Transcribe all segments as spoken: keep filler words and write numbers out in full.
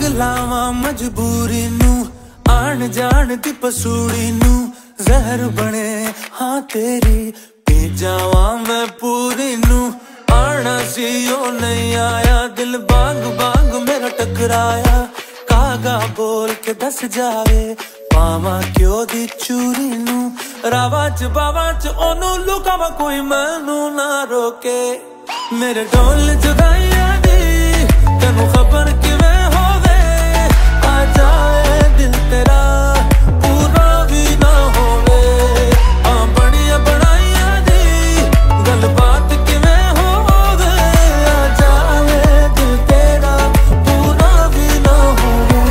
अग लावां मजबूरी नू आण जान दी पसूड़ी नू जहर बने हाँ तेरी पी जावा मैं पूरी नू आना सी ओ नहीं आया दिल बांग बांग मेरा टकराया कागा बोल के दस जावे पावा क्यों दी चूरी नू रावा च बावा च ओनू लुकावा कोई मैनू ना रोके मेरे ढोल जुदाइयां दी तेनू खबर किवें होवे आ जाए दिल तेरा पूरा भी ना होवे आ बड़िया बनाइयां दी गल बात किवें होवे आ जाए दिल तेरा पूरा भी ना होवे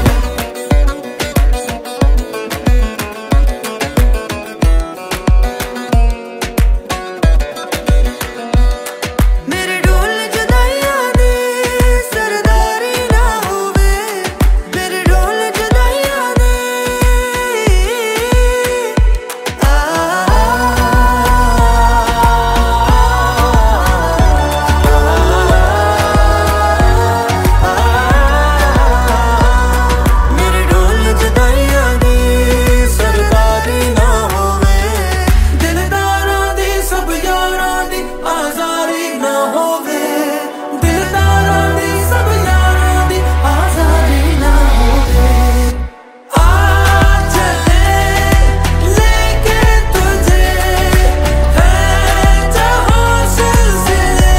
मेरे ढोल जुदाइयां दी सरदारी ना होवे मेरे ढोल जुदाइयां दी आ मेरे ढोल जुदाइयां दी सरदारी ना होवे दिलदारां दी सब यारां दी आज़ारी ना होवे दिलदारां दी सब यारां दी आज़ारी ना होवे आ चले लेके तुझे है जहां सिलसिले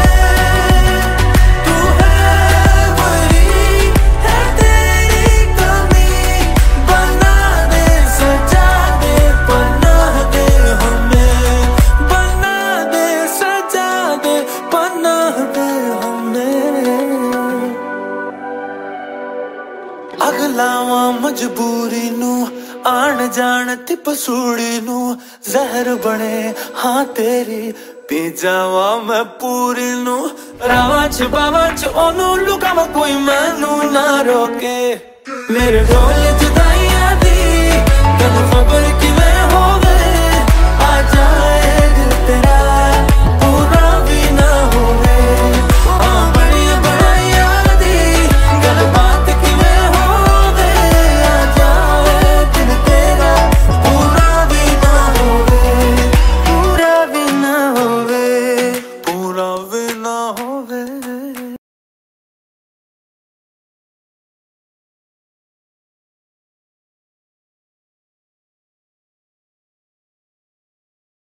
तू है वही है तेरी कमी बना दे सजा दे पनाह दे हमें बना दे सजा दे पनाह दे हमें अग लावां मजबूरी नू आण जान ती पसूड़ी नू जहर बने हाँ तेरी पी जावा मैं पूरी नू रावा च बावा च ओनू लुकावा कोई मैनू ना रोके मेरे ढोल